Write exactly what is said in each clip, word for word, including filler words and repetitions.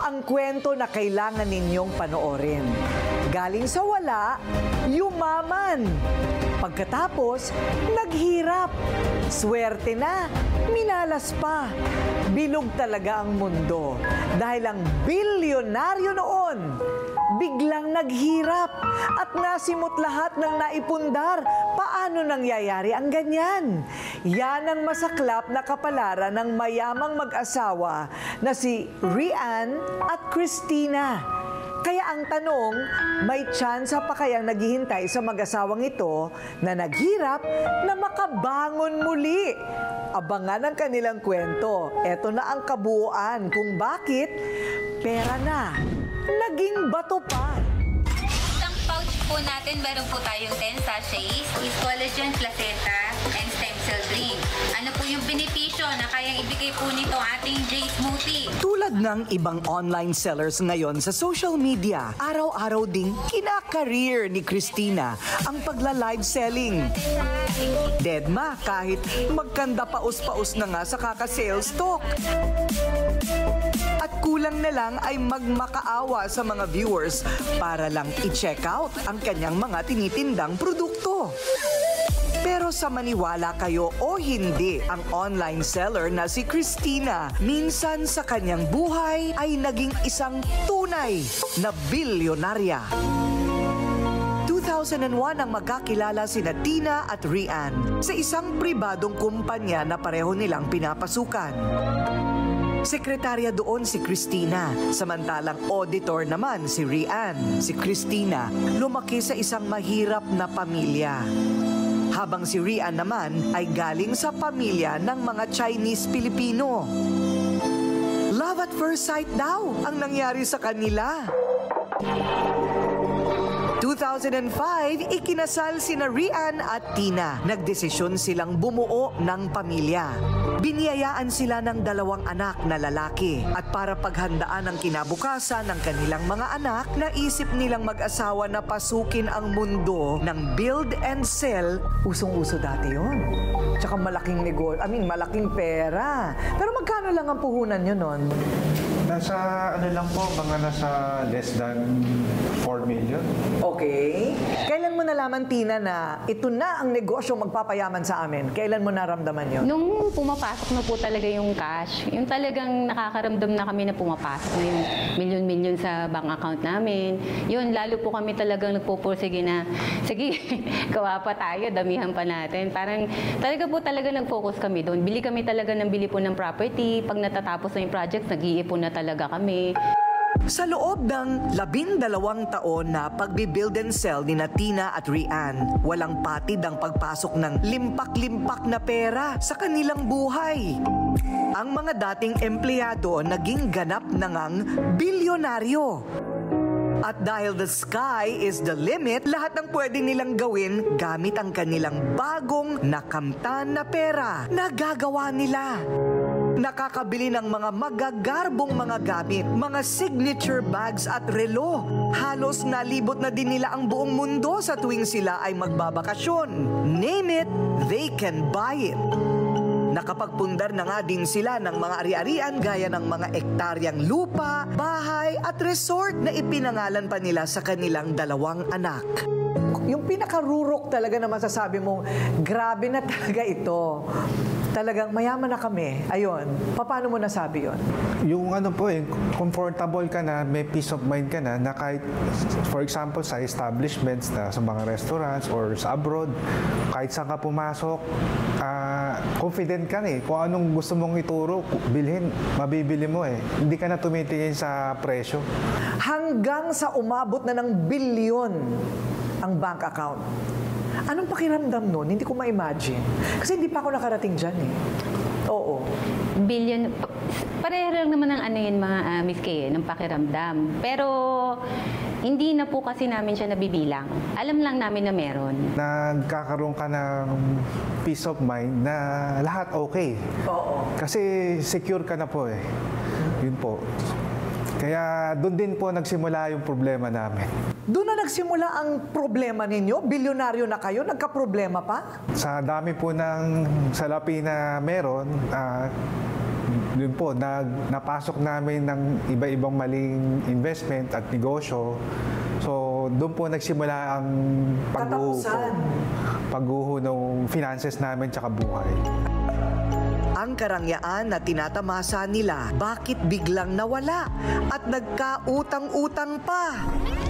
ang kwento na kailangan ninyong panoorin. Galing sa wala, yumaman. Pagkatapos, naghirap. Swerte na, minalas pa. Bilog talaga ang mundo dahil ang bilyonaryo noon biglang naghirap at nasimot lahat ng naipundar. Paano nangyayari ang ganyan? Yan ang masaklap na kapalaran ng mayamang mag-asawa na si Rian at Christina. Kaya ang tanong, may tsansa pa kayang naghihintay sa mag-asawang ito na naghirap na makabangon muli? Abangan ang kanilang kwento. Ito na ang kabuuan kung bakit pera na naging bato pa. Ang pouch po natin, meron po tayong ten sachets, is collagen, placenta, and stem cell drink. Ano po yung benepisyo na kayang ibigay po nito ating J-Smoothie? Tulad ng ibang online sellers ngayon sa social media, araw-araw ding kinakareer ni Christina ang pagla-live selling. Dedma kahit magkanda paus-paus na nga sa kaka-sales talk. At kulang na lang ay magmakaawa sa mga viewers para lang i-check out ang kanyang mga tinitindang produkto. Pero sa maniwala kayo o hindi, ang online seller na si Christina, minsan sa kanyang buhay ay naging isang tunay na bilyonarya. two thousand one ang magkakilala sina Tina at Rian sa isang pribadong kumpanya na pareho nilang pinapasukan. Sekretarya doon si Christina, samantalang auditor naman si Rian. Si Christina lumaki sa isang mahirap na pamilya, habang si Rian naman ay galing sa pamilya ng mga Chinese-Pilipino. Love at first sight daw ang nangyari sa kanila. two thousand five, ikinasal sina Rian at Tina. Nagdesisyon silang bumuo ng pamilya. Biniyayaan sila ng dalawang anak na lalaki. At para paghandaan ang kinabukasan ng kanilang mga anak, naisip nilang mag-asawa na pasukin ang mundo ng build and sell. Usong-uso dati yun. Tsaka malaking negosyo, I mean, malaking pera. Pero magkano lang ang puhunan nyo nun? Nasa ano lang po, mga nasa less than four million. Okay. Kailan mo nalaman, Tina, na ito na ang negosyo magpapayaman sa amin? Kailan mo naramdaman yun? Nung pumapasok na po talaga yung cash, yung talagang nakakaramdam na kami na pumapasok na yung milyon-milyon sa bank account namin. Yun, lalo po kami talagang nagpupursige na, sige, gawa pa tayo, damihan pa natin. Parang talaga po talaga nag-focus kami doon. Bili kami talaga ng bili po ng property. Pag natatapos na yung project, nag-iipon na talaga kami. Sa loob ng labindalawang taon na pagbibuild and sell ni Tina at Rian, walang patid ang pagpasok ng limpak-limpak na pera sa kanilang buhay. Ang mga dating empleyado naging ganap na ngang bilyonaryo. At dahil the sky is the limit, lahat ng pwede nilang gawin gamit ang kanilang bagong nakamtan na pera na gagawa nila. Nakakabili ng mga magagarbong mga gamit, mga signature bags at relo. Halos nalibot na din nila ang buong mundo sa tuwing sila ay magbabakasyon. Name it, they can buy it. Nakapagpundar na nga din sila ng mga ari-arian gaya ng mga ektaryang lupa, bahay at resort na ipinangalan pa nila sa kanilang dalawang anak. Yung pinakarurok talaga na masasabi mong, grabe na talaga ito. Talagang mayaman na kami. Ayun. Paano mo nasabi yon? Yung ano po eh, comfortable ka na, may peace of mind ka na, na kahit, for example, sa establishments, na sa mga restaurants or sa abroad, kahit saan ka pumasok, uh, confident ka na eh. Kung anong gusto mong ituro, bilhin, mabibili mo eh. Hindi ka na tumitingin sa presyo. Hanggang sa umabot na ng bilyon ang bank account. Anong pakiramdam nun? Hindi ko ma-imagine. Kasi hindi pa ako nakarating dyan eh. Oo. Billion, pareho lang naman ng ano yun mga uh, Miss Kay, ng pakiramdam. Pero hindi na po kasi namin siya nabibilang. Alam lang namin na meron. Nagkakaroon ka ng peace of mind na lahat okay. Oo. Kasi secure ka na po eh. Yun po. Kaya doon din po nagsimula yung problema namin. Doon na nagsimula ang problema ninyo? Bilyonaryo na kayo? Nagka-problema pa? Sa dami po ng salapi na meron, uh, Yun po, nag, napasok namin ng iba-ibang maling investment at negosyo. So, doon po nagsimula ang pagguho po. Pagguho ng finances namin tsaka buhay. Ang karangyaan na tinatamasa nila, bakit biglang nawala at nagkautang-utang pa?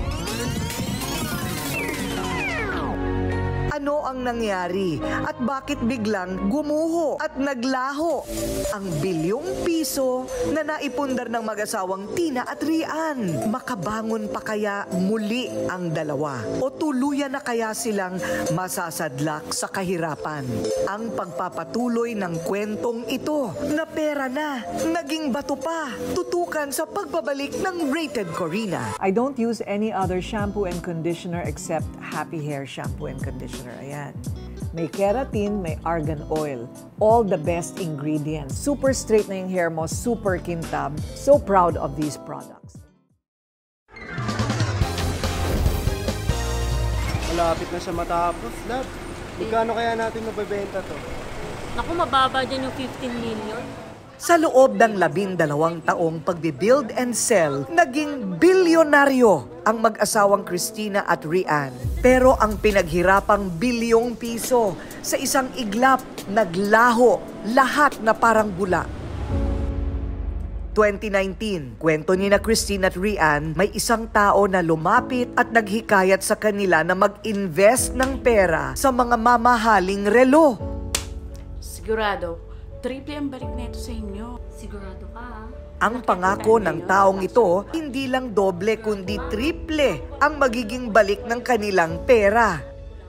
Ano ang nangyari at bakit biglang gumuho at naglaho ang bilyong piso na naipundar ng mag-asawang Tina at Rian? Makabangon pa kaya muli ang dalawa? O tuluyan na kaya silang masasadlak sa kahirapan? Ang pagpapatuloy ng kwentong ito na pera na, naging bato pa, tutukan sa pagbabalik ng Rated Corina. I don't use any other shampoo and conditioner except Happy Hair Shampoo and Conditioner. Ayan. May keratin, may argan oil. All the best ingredients. Super straight na yung hair mo, super kintab. So proud of these products. Malapit na siya matapos, love. Magkano kaya natin mabebenta to? Naku, mababa dyan yung fifteen million. Sa loob ng labindalawang taong pagbibuild and sell, naging bilyonaryo ang mag-asawang Christina at Rian. Pero ang pinaghirapang bilyong piso sa isang iglap, naglaho, lahat na parang bula. twenty nineteen, kwento ni na Christina at Rian, may isang tao na lumapit at naghikayat sa kanila na mag-invest ng pera sa mga mamahaling relo. Sigurado, triple ang balik na ito sa inyo. Sigurado ka, ha? Ang pangako ng taong ito, hindi lang doble kundi triple ang magiging balik ng kanilang pera.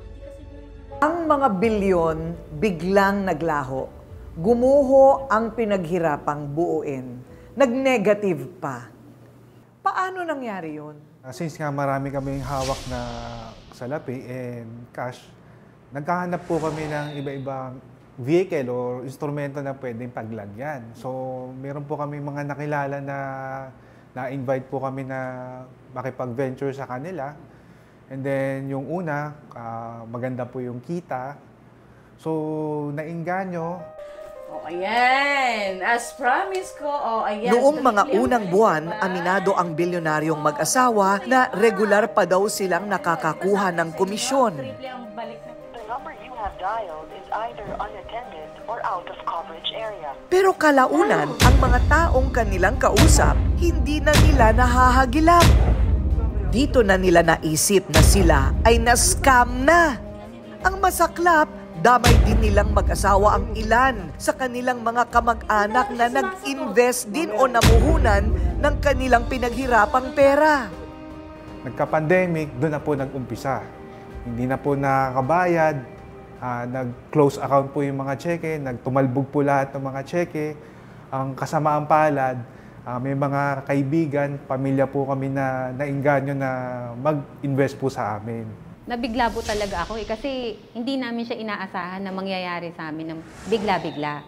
Ang mga bilyon biglang naglaho. Gumuho ang pinaghirapang buuin. Nag-negative pa. Paano nangyari yun? Uh, since nga marami kaming hawak na salapi and cash, nagkahanap po kami ng iba-ibang vehicle o instrumento na pwedeng paglagyan. So, meron po kami mga nakilala na na-invite po kami na makipag-venture sa kanila. And then, yung una, uh, maganda po yung kita. So, nainganyo. O, oh, ayan. As promised ko, o, oh, ayan. Noong mga unang buwan, aminado ang bilyonaryong mag-asawa na regular pa daw silang nakakakuha ng komisyon. Triple ang balik na. The number you have dialed is either unattended or out of coverage area. Pero kalaunan, ang mga taong kanilang kausap, hindi na nila nahahagilap. Dito na nila naisip na sila ay na-scam na. Ang masaklap, damay din nilang mag-asawa ang ilan sa kanilang mga kamag-anak na nag-invest din o namuhunan ng kanilang pinaghirapang pera. Nagka-pandemic, doon na po nag-umpisa. Hindi na po nakakabayad, uh, nag-close account po yung mga cheque, nagtumalbog po lahat ng mga cheque. Ang kasamaang palad, uh, may mga kaibigan, pamilya po kami na nainganyo na mag-invest po sa amin. Nabigla po talaga ako eh, kasi hindi namin siya inaasahan na mangyayari sa amin ng bigla-bigla.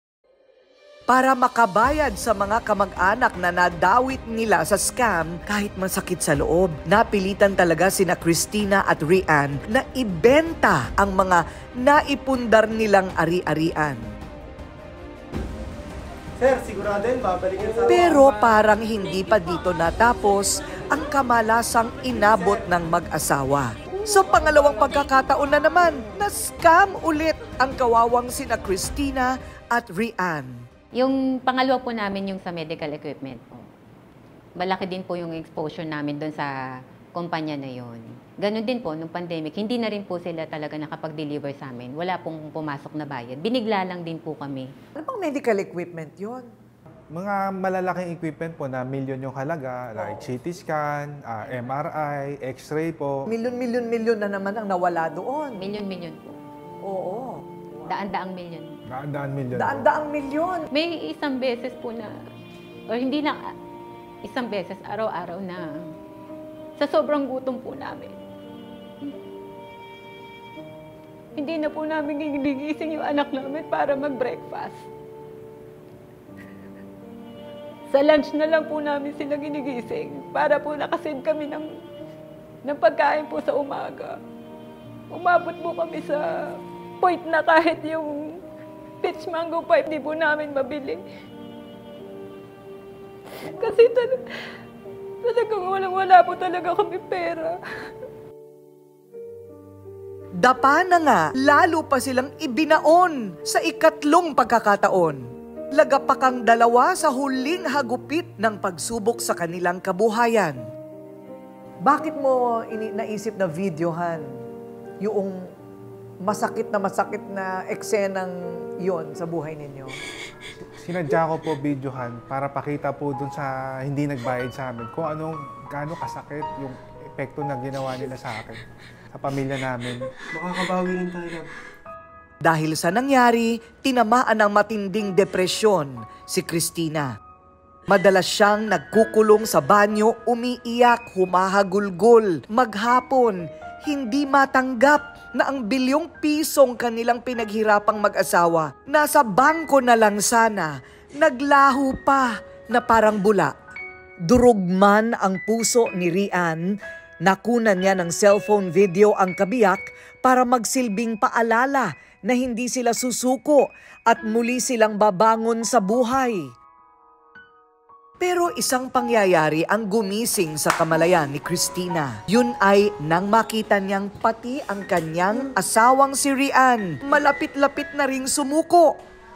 Para makabayad sa mga kamag-anak na nadawit nila sa scam kahit masakit sa loob, napilitan talaga sina Christina at Rian na ibenta ang mga naipundar nilang ari-arian. Sir, sigurado yun, babalikan sa... Pero parang hindi pa dito natapos ang kamalasang inabot ng mag-asawa. Sa pangalawang pagkakataon na naman, na-scam ulit ang kawawang sina Christina at Rian. Yung pangalawa po namin yung sa medical equipment po. Malaki din po yung exposure namin doon sa kumpanya na yon. Ganon din po, nung pandemic, hindi na rin po sila talaga nakapag-deliver sa amin. Wala pong pumasok na bayad. Binigla lang din po kami. Ano bang medical equipment yon? Mga malalaking equipment po na milyon yung halaga, like C T scan, uh, M R I, X-ray po. Milyon-milyon-milyon na naman ang nawala doon. Milyon-milyon po. Oo. Daan-daang milyon. Daan-daan milyon po. Daan-daang milyon. May isang beses po na, or hindi na isang beses, araw-araw na sa sobrang gutom po namin. Hindi na po namin gigising yung anak namin para mag-breakfast. Sa lunch na lang po namin sila ginigising para po nakasave kami ng, ng pagkain po sa umaga. Umabot po kami sa point na kahit yung peach mango pipe, di po namin mabili. Kasi tal- talagang walang-wala po talaga kami pera. Dapa na nga, lalo pa silang ibinaon sa ikatlong pagkakataon. Lagapakang dalawa sa huling hagupit ng pagsubok sa kanilang kabuhayan. Bakit mo ini- naisip na videohan yung masakit na masakit na eksenang yon sa buhay ninyo? Sinadya ko po videohan para pakita po dun sa hindi nagbayad sa amin kung anong, gaano kasakit yung epekto na ginawa nila sa akin, sa pamilya namin. Makakabawi rin tayo, Lab. Dahil sa nangyari, tinamaan ng matinding depresyon si Christina. Madalas siyang nagkukulong sa banyo, umiiyak, humahagulgol, maghapon, hindi matanggap na ang bilyong pisong kanilang pinaghirapang mag-asawa, nasa bangko na lang sana, naglaho pa na parang bula. Durog man ang puso ni Rian, nakunan niya ng cellphone video ang kabiyak para magsilbing paalala na hindi sila susuko at muli silang babangon sa buhay. Pero isang pangyayari ang gumising sa kamalayan ni Christina. Yun ay nang makita niyang pati ang kanyang asawang si Rian malapit-lapit na ring sumuko.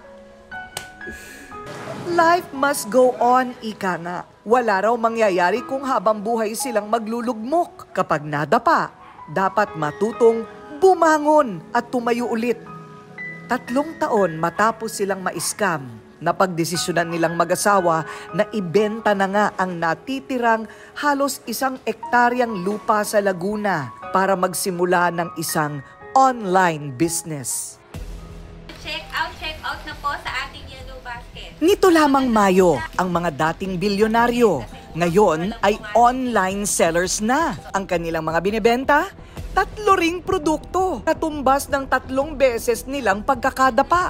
Life must go on, ika nga. Wala raw mangyayari kung habang buhay silang maglulugmok. Kapag nadapa, dapat matutong bumangon at tumayo ulit. Tatlong taon matapos silang ma-scam, napagdesisyonan nilang mag-asawa na ibenta na nga ang natitirang halos isang ektaryang lupa sa Laguna para magsimula ng isang online business. Check out, check out na po sa ating yellow basket. Nito lamang Mayo, ang mga dating bilyonaryo, ngayon ay online sellers na. Ang kanilang mga binibenta, tatlo ring produkto, katumbas ng tatlong beses nilang pagkakadapa.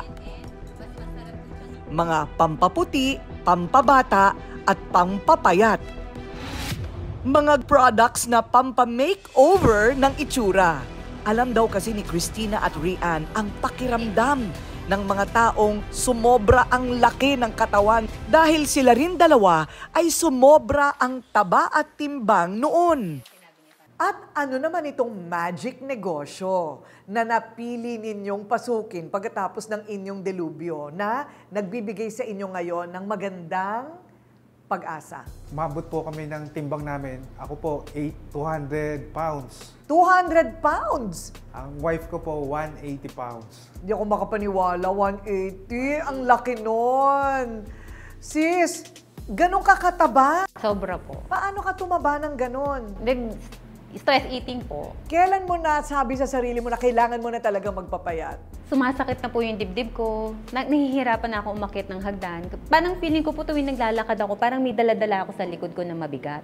Mga pampaputi, pampabata, at pampapayat. Mga products na pampa-makeover ng itsura. Alam daw kasi ni Christina at Rian ang pakiramdam ng mga taong sumobra ang laki ng katawan dahil sila rin dalawa ay sumobra ang taba at timbang noon. At ano naman itong magic negosyo na napili ninyong pasukin pagkatapos ng inyong delubyo na nagbibigay sa inyo ngayon ng magandang pag-asa? Umabot po kami ng timbang namin. Ako po, two hundred pounds. two hundred pounds? Ang wife ko po, one hundred eighty pounds. Hindi ako makapaniwala, one hundred eighty. Ang laki nun. Sis, ganun ka kataba? Sobra po. Paano ka tumaba ng ganun? Nag- stress eating po. Kailan mo na sabi sa sarili mo na kailangan mo na talaga magpapayat? Sumasakit na po yung dibdib ko. Na- nahihirapan na ako umakyat ng hagdan. Parang feeling ko po tuwing naglalakad ako, parang may dala-dala ako sa likod ko na mabigat.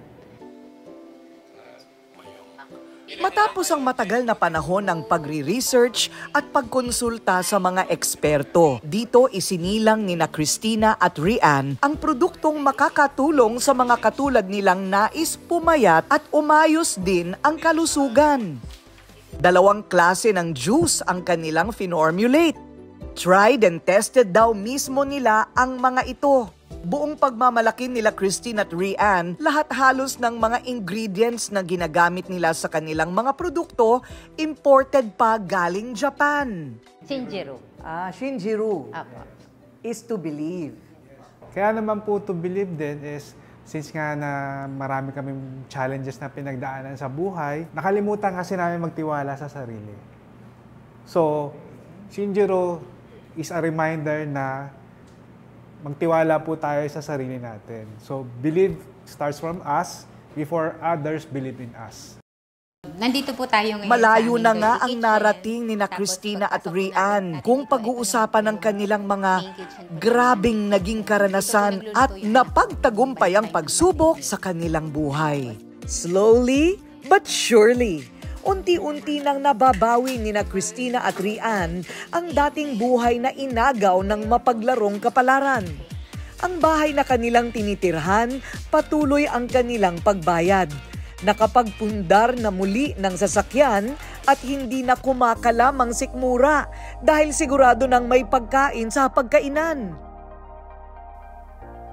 Matapos ang matagal na panahon ng pagre-research at pagkonsulta sa mga eksperto, dito isinilang ni na Christina at Rian ang produktong makakatulong sa mga katulad nilang nais pumayat at umayos din ang kalusugan. Dalawang klase ng juice ang kanilang finormulate. Tried and tested daw mismo nila ang mga ito. Buong pagmamalaki nila Christine at Rian, lahat halos ng mga ingredients na ginagamit nila sa kanilang mga produkto, imported pa galing Japan. Shinjiro. Ah, Shinjiro. Apo. Is to believe. Kaya naman po to believe din is, since nga na marami kaming challenges na pinagdaanan sa buhay, nakalimutan kasi namin magtiwala sa sarili. So, Shinjiro is a reminder na magtiwala po tayo sa sarili natin. So, believe starts from us before others believe in us. Nandito po tayo ngayon Malayo sa na aming nga Dirty ang Kitchen. narating ni na Tapos Christina at pagpasok Rian natin, kung ito, pag-uusapan ng ito, kanilang mga main kitchen po. grabing naging karanasan at napagtagumpay ang pagsubok sa kanilang buhay. Slowly but surely, unti-unti nang nababawi ni na Christina at Rian ang dating buhay na inagaw ng mapaglarong kapalaran. Ang bahay na kanilang tinitirhan, patuloy ang kanilang pagbayad. Nakapagpundar na muli ng sasakyan at hindi na kumakalamang sikmura dahil sigurado nang may pagkain sa pagkainan.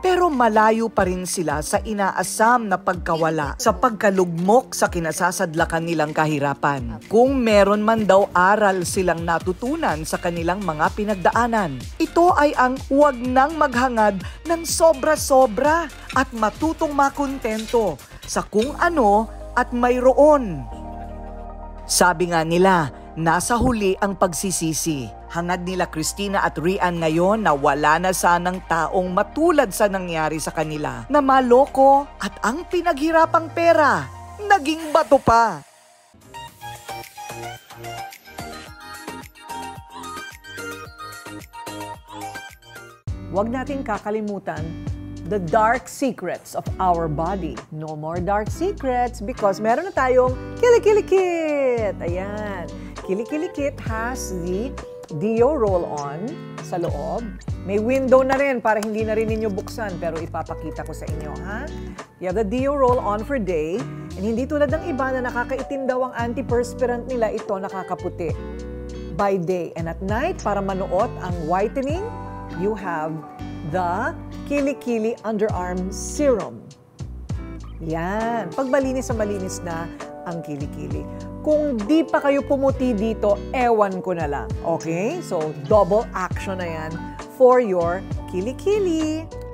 Pero malayo pa rin sila sa inaasam na pagkawala sa pagkalugmok sa kinasasadlakan nilang kahirapan. Kung meron man daw aral silang natutunan sa kanilang mga pinagdaanan, ito ay ang huwag nang maghangad ng sobra-sobra at matutong makontento sa kung ano at mayroon. Sabi nga nila, nasa huli ang pagsisisi. Hangad nila Christina at Rian ngayon na wala na sanang taong matulad sa nangyari sa kanila, na maloko at ang pinaghirapang pera, naging bato pa. Huwag nating kakalimutan the dark secrets of our body. No more dark secrets because meron na tayong Kili-Kili Kit. Ayan. Kili-Kili Kit has the Deo roll-on sa loob. May window na rin para hindi na rin ninyo buksan pero ipapakita ko sa inyo, ha? You have the Deo roll-on for day and hindi tulad ng iba na nakakaitim daw ang antiperspirant nila, ito nakakaputi by day. And at night, para manuot ang whitening, you have the Kili-Kili Underarm Serum. Yan. Pag malinis sa malinis na ang Kili-Kili. Kung di pa kayo pumuti dito, ewan ko na lang. Okay? So, double action na yan for your Kili-Kili.